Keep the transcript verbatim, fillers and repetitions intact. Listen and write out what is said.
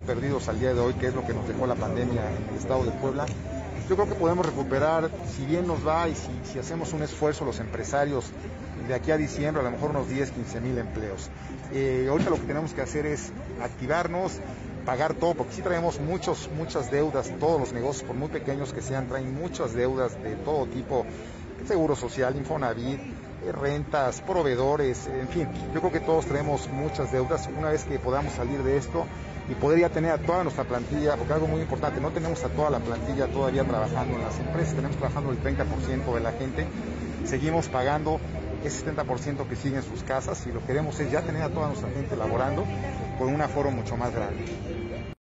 perdidos al día de hoy, que es lo que nos dejó la pandemia en el estado de Puebla. Yo creo que podemos recuperar, si bien nos va y si, si hacemos un esfuerzo los empresarios, de aquí a diciembre a lo mejor unos diez, quince mil empleos. Eh, ahorita lo que tenemos que hacer es activarnos, pagar todo, porque sí traemos muchos, muchas deudas, todos los negocios, por muy pequeños que sean, traen muchas deudas de todo tipo, seguro social, Infonavit, eh, rentas, proveedores, en fin, yo creo que todos traemos muchas deudas. Una vez que podamos salir de esto y poder ya tener a toda nuestra plantilla, porque algo muy importante, no tenemos a toda la plantilla todavía trabajando en las empresas, tenemos trabajando el treinta por ciento de la gente, seguimos pagando ese setenta por ciento que sigue en sus casas y lo que queremos es ya tener a toda nuestra gente laborando con un aforo mucho más grande.